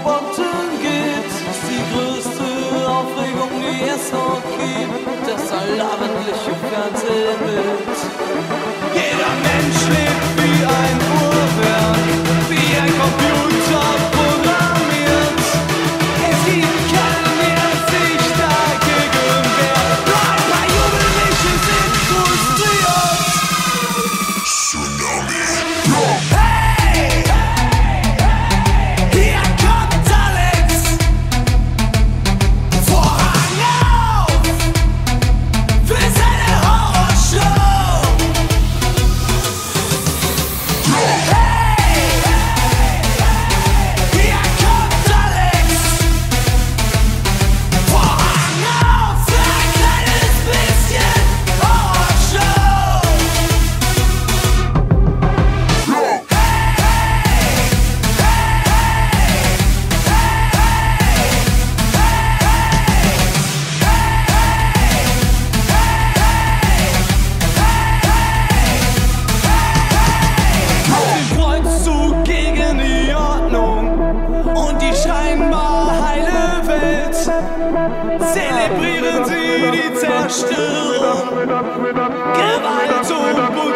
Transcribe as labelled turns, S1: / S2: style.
S1: vonstatten geht, ist die größte Aufregung, die es noch gibt, das allabendliche Fernsehbild. Jeder Mensch lebt wie ein Uhrwerk, wie ein Computer programmiert. Es gibt keinen, der sich dagegen wehrt, nur ein paar Jugendliche sind frustriert.
S2: Tsunami.
S1: Hey! Hier kommt Alex! Vorhang auf! Für seine Horrorshow! Hey! Hier kommt Alex! Vorhang auf! Für ein kleines bisschen Horrorshow! Den Kreuzzug gegen die Ordnung und die scheinbar heile Welt. Zelebrieren sie die Zerstörung, Gewalt und